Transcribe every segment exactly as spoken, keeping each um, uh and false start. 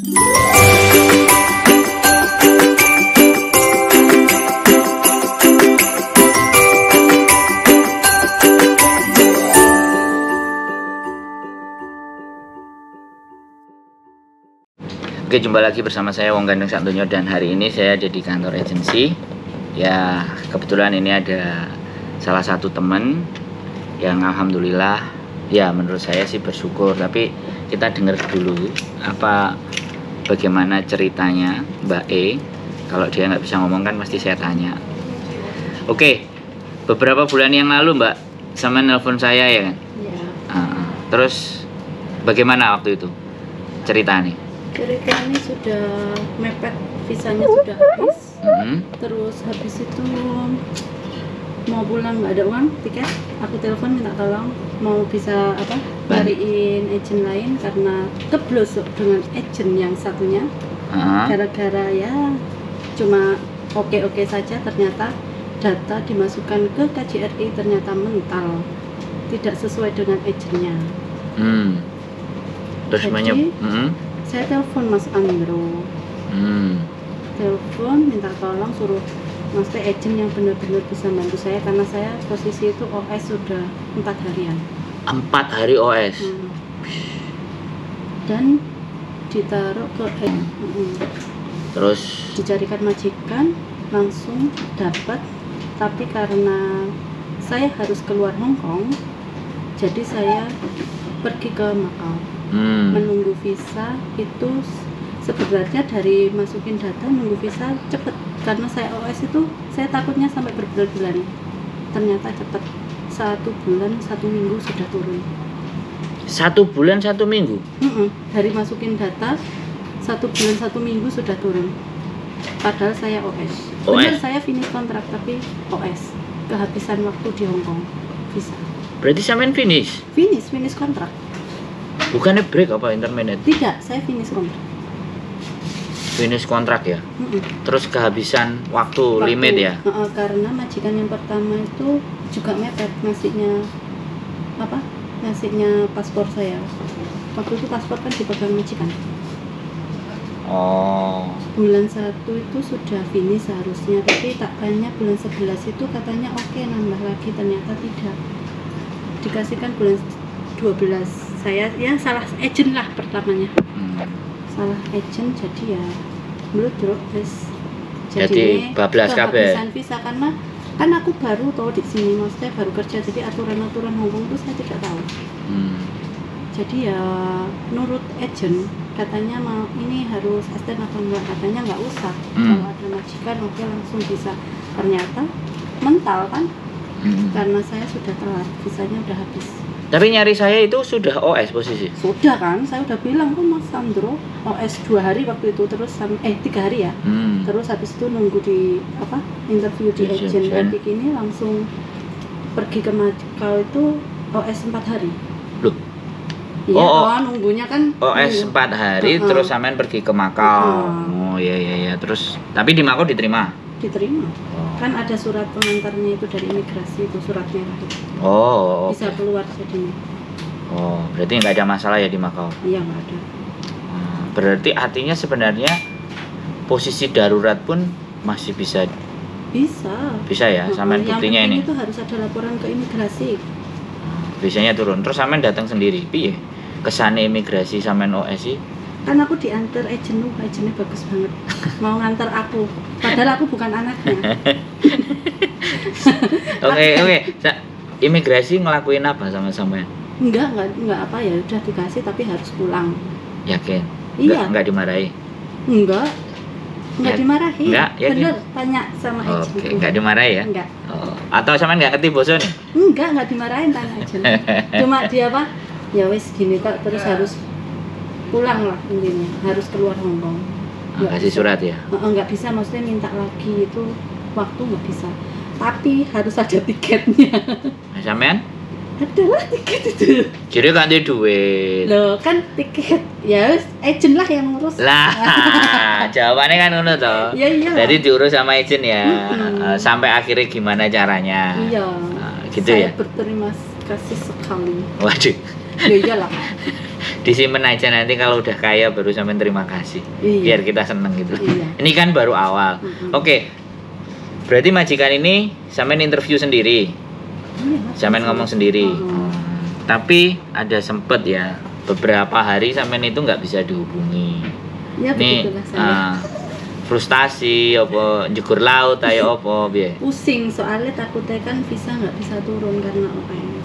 Oke, jumpa lagi bersama saya Wong Gandeng Santoyo, dan hari ini saya ada di kantor agensi. Ya, kebetulan ini ada salah satu teman yang alhamdulillah, ya menurut saya sih bersyukur. Tapi kita dengar dulu apa bagaimana ceritanya Mbak E. Kalau dia nggak bisa ngomong kan pasti saya tanya. Oke, beberapa bulan yang lalu Mbak sama nelpon saya ya kan? Ya. Uh, terus bagaimana waktu itu ceritanya? Cerita ini sudah mepet, visanya sudah habis. Mm-hmm. Terus habis itu mau pulang nggak ada uang tiket. Aku telepon minta tolong mau bisa apa cariin agent lain karena keblosok dengan agent yang satunya. Uh-huh. Gara-gara ya cuma oke-oke saja, ternyata data dimasukkan ke K J R I ternyata mental, tidak sesuai dengan agentnya. Hmm. Terus banyak. Mm-hmm. Saya telepon Mas Andro, Hmm. telepon minta tolong suruh maksudnya agent yang benar-benar bisa bantu saya karena saya posisi itu O S sudah empat harian. Empat hari O S. Hmm. Dan ditaruh ke hmm. Hmm. Terus dicarikan majikan, langsung dapat, tapi karena saya harus keluar Hong Kong, jadi saya pergi ke Macau. Hmm. Menunggu visa itu sebenarnya dari masukin data nunggu visa cepet, karena saya O S itu saya takutnya sampai berbulan-bulan, ternyata cepet, satu bulan satu minggu sudah turun. Satu bulan satu minggu? Mm-mm. Dari masukin data satu bulan satu minggu sudah turun, padahal saya O S. Benar saya finish kontrak tapi O S, kehabisan waktu di Hong Kong visa. Berarti sampean finish? Finish, finish kontrak. Bukannya break apa intermediate? Tidak, saya finish kontrak. Finish kontrak ya? Mm-mm. Terus kehabisan waktu, waktu limit ya? Uh, karena majikan yang pertama itu juga mepet ngasihnya apa? Ngasihnya paspor saya. Waktu itu paspor kan dipegang majikan. Oh. Bulan satu itu sudah finish seharusnya, tapi takkannya bulan sebelas itu katanya oke okay, nambah lagi, ternyata tidak. Dikasihkan bulan dua belas. Saya ya salah agent lah pertamanya. Hmm. Salah agent, jadi ya meludruk terus. Jadi bablas kabeh. Kehabisan visa karena kan aku baru tahu di sini, maksudnya baru kerja, jadi aturan-aturan Hong Kong itu saya tidak tahu. Hmm. Jadi ya nurut agent, katanya mau ini harus extend atau enggak, katanya nggak usah. Hmm. Kalau ada majikan oke langsung bisa. Ternyata mental kan. Hmm. Karena saya sudah telat, visanya udah habis. Tapi nyari saya itu sudah O S posisi? Sudah kan, saya udah bilang kok Mas Sandro O S dua hari waktu itu, terus eh tiga hari ya. Hmm. Terus habis itu nunggu di apa interview di agent, dan ini langsung pergi ke Macau itu O S empat hari. Loh? Iya, oh, oh, nunggunya kan O S empat hari, uh-huh. Terus sampean pergi ke Macau. Uh-huh. Oh iya iya iya, terus tapi di Macau diterima? Diterima. Oh. Kan ada surat pengantarnya itu dari imigrasi, itu surat merah itu. Oh. Bisa okay. keluar jadinya. Oh, berarti nggak ada masalah ya di Macau? Iya, nggak ada. Hmm, berarti artinya sebenarnya posisi darurat pun masih bisa. Bisa. Bisa ya, oh, sampean buktinya ini. Yang penting itu harus ada laporan ke imigrasi. Biasanya turun. Terus sampean datang sendiri, piye? Kesane imigrasi sampean O S sih? Kan aku diantar agent, agentnya bagus banget, mau ngantar aku, padahal aku bukan anaknya. Oke oke, imigrasi ngelakuin apa sama sampean? Enggak, enggak, enggak apa ya, udah dikasih tapi harus pulang. Yakin? Iya. Enggak, enggak dimarahi? Enggak, enggak ya, dimarahi. Enggak, yakin? Bener, tanya sama agent. Oke, enggak dimarahi ya? Enggak. Oh, atau sampean enggak ngerti boso nih? Enggak, enggak dimarahin, tanya agent. Cuma dia apa? Ya wes gini kok, terus harus pulang lah intinya, harus keluar Hong Kong. Nggak kasih surat ya? Nggak bisa, maksudnya minta lagi itu waktu nggak bisa. Tapi harus ada tiketnya. Sampean? Ada lah tiket itu. Jadi ganti duit. Loh kan tiket, ya agent lah yang ngurus. Lah, jawabannya kan ngono toh. Iya iya. Jadi diurus sama agent ya. Mm-hmm. Sampai akhirnya gimana caranya? Iya. Nah, gitu saya ya. Saya berterima kasih sekali. Waduh. Ya iyalah. Disimpan aja, nanti kalau udah kaya baru sampean terima kasih. Iya. Biar kita seneng gitu. Iya. Ini kan baru awal. Mm-hmm. Oke. Berarti majikan ini sampean interview sendiri. Iya, sampean ngomong sendiri. Oh. Tapi ada sempet ya beberapa hari sampean itu nggak bisa dihubungi. Ya, nih uh, frustasi apa jegur laut ayo apa piye? Pusing soalnya takutnya kan visa nggak bisa turun karena O S.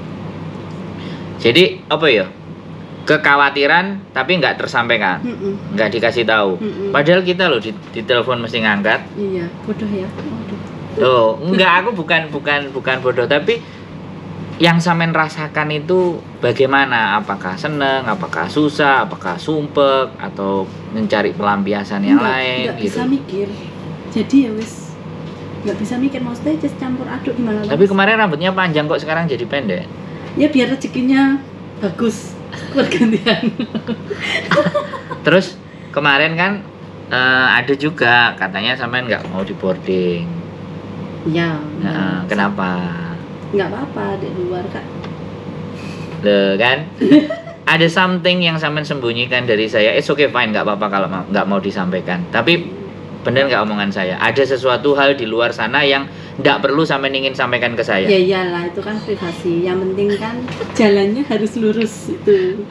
Jadi apa ya? Kekhawatiran tapi nggak tersampaikan, Mm-mm. nggak dikasih tahu. Mm-mm. Padahal kita loh di, di telepon mesti ngangkat. Iya, bodoh ya. Bodoh. Loh, enggak, aku bukan bukan bukan bodoh, tapi yang sampean rasakan itu bagaimana? Apakah seneng, apakah susah, apakah sumpek, atau mencari pelampiasan yang enggak, lain? Nggak gitu. bisa mikir. Jadi ya wis nggak bisa mikir, maksudnya just campur aduk gimana. Tapi kemarin rambutnya panjang kok sekarang jadi pendek. Ya biar rezekinya bagus. Pergantian. Terus kemarin kan uh, ada juga katanya sampean nggak mau di boarding. Ya. Nah, kenapa? Nggak apa-apa di luar kak. Loh kan? Ada something yang sampean sembunyikan dari saya. It's okay fine, nggak apa-apa kalau nggak mau disampaikan. Tapi bener nggak omongan saya? Ada sesuatu hal di luar sana yang nggak perlu sampean ingin sampaikan ke saya. Ya iyalah, itu kan privasi. Yang penting kan jalannya harus lurus itu.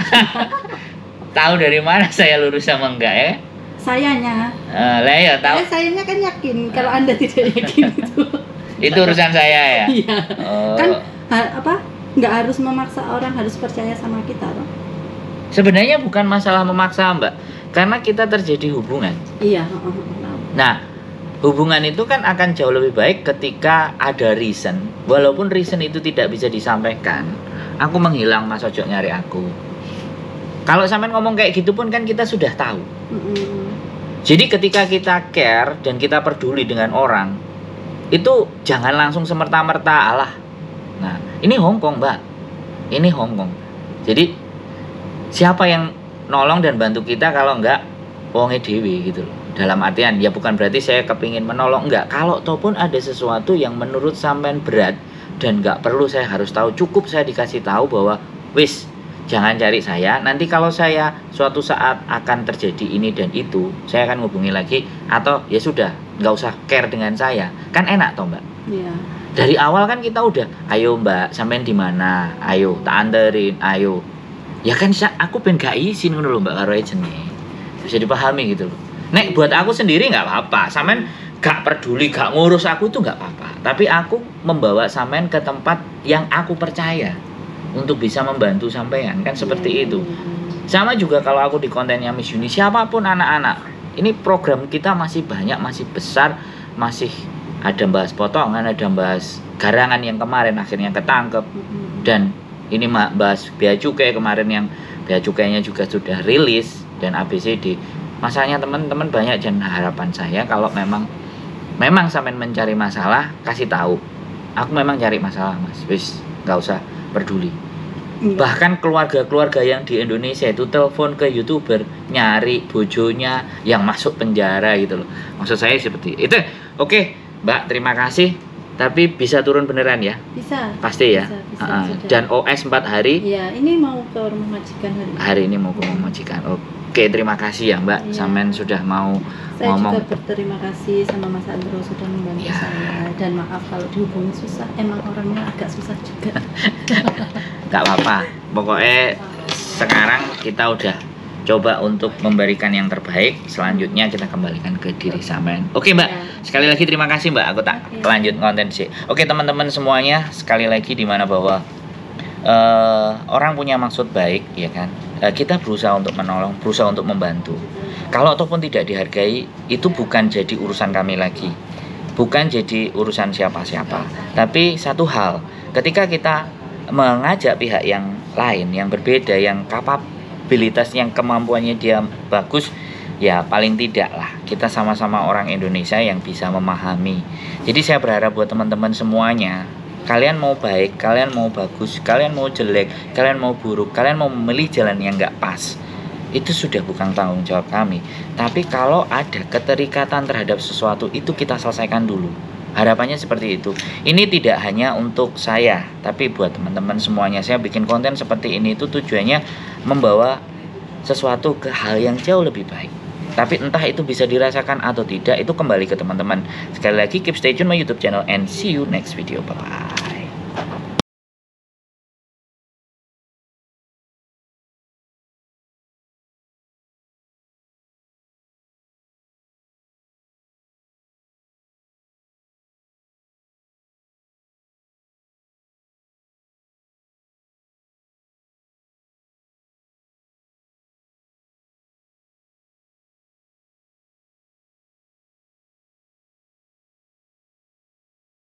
Tahu dari mana saya lurus sama enggak ya? Sayanya. Uh, lah ya tahu. Eh, sayanya kan yakin. Kalau Anda tidak yakin itu. Itu urusan saya ya. Iya. Oh. Kan ha, apa? Nggak harus memaksa orang harus percaya sama kita, toh. Sebenarnya bukan masalah memaksa, Mbak. Karena kita terjadi hubungan. Iya. Nah, hubungan itu kan akan jauh lebih baik ketika ada reason. Walaupun reason itu tidak bisa disampaikan. Aku menghilang, Mas Ojo nyari aku. Kalau sampean ngomong kayak gitu pun kan kita sudah tahu. Mm-hmm. Jadi ketika kita care dan kita peduli dengan orang, itu jangan langsung semerta-merta alah. Nah, ini Hong Kong, Mbak. Ini Hong Kong. Jadi siapa yang nolong dan bantu kita kalau enggak wonge dewi gitu loh. Dalam artian ya bukan berarti saya kepingin menolong, enggak. Kalau toh pun ada sesuatu yang menurut sampean berat dan enggak perlu saya harus tahu, cukup saya dikasih tahu bahwa wis jangan cari saya, nanti kalau saya suatu saat akan terjadi ini dan itu, saya akan hubungi lagi, atau ya sudah nggak usah care dengan saya, kan enak toh Mbak. Iya. Dari awal kan kita udah, ayo Mbak, sampean di mana, ayo tak anterin, ayo. Ya kan aku pengen gak izin ngono lho Mbak karo agentnya, bisa dipahami gitu loh. Nek buat aku sendiri nggak apa-apa, sampean gak peduli, gak ngurus aku itu nggak apa-apa. Tapi aku membawa sampean ke tempat yang aku percaya untuk bisa membantu sampean, kan seperti itu. Sama juga kalau aku di kontennya Miss Yuni, siapapun anak-anak, ini program kita masih banyak, masih besar, masih ada bahas potongan, ada bahas garangan yang kemarin akhirnya ketangkep, dan ini bahas bea cukai kemarin yang bea cukainya juga sudah rilis, dan A B C D. Masanya teman-teman banyak, dan harapan saya kalau memang memang sampean mencari masalah, kasih tahu. Aku memang cari masalah Mas, wis nggak usah peduli. Bahkan keluarga-keluarga yang di Indonesia itu telepon ke YouTuber nyari bojonya yang masuk penjara gitu loh. Maksud saya seperti itu. Oke, Mbak, terima kasih. Tapi bisa turun beneran ya? Bisa. Pasti ya. Bisa, bisa, uh, dan O S empat hari. Iya, ini mau ke rumah majikan hari ini. Hari ini mau ke rumah majikan. Oke, terima kasih ya Mbak. Iya. Sampean sudah mau saya ngomong. Saya juga berterima kasih sama Mas Andro sudah membantu ya. saya. Dan maaf kalau dihubungi susah. Emang orangnya agak susah juga. Gak apa-apa. Pokoknya sekarang kita udah coba untuk memberikan yang terbaik. Selanjutnya kita kembalikan ke diri sampean. Oke Mbak, ya. Sekali lagi terima kasih Mbak. Aku tak Oke. lanjut konten sih. Oke teman-teman semuanya, sekali lagi dimana bahwa uh, orang punya maksud baik, ya kan? Uh, kita berusaha untuk menolong, berusaha untuk membantu. Kalau ataupun tidak dihargai, itu bukan jadi urusan kami lagi, bukan jadi urusan siapa-siapa. Tapi satu hal, ketika kita mengajak pihak yang lain, yang berbeda, yang kapabilitas, yang kemampuannya dia bagus, ya paling tidak lah kita sama-sama orang Indonesia yang bisa memahami. Jadi saya berharap buat teman-teman semuanya, kalian mau baik, kalian mau bagus, kalian mau jelek, kalian mau buruk, kalian mau memilih jalan yang gak pas, itu sudah bukan tanggung jawab kami. Tapi kalau ada keterikatan terhadap sesuatu, itu kita selesaikan dulu. Harapannya seperti itu. Ini tidak hanya untuk saya, tapi buat teman-teman semuanya. Saya bikin konten seperti ini itu tujuannya membawa sesuatu ke hal yang jauh lebih baik. Tapi entah itu bisa dirasakan atau tidak, itu kembali ke teman-teman. Sekali lagi, keep stay tune my YouTube channel and see you next video. Bye bye.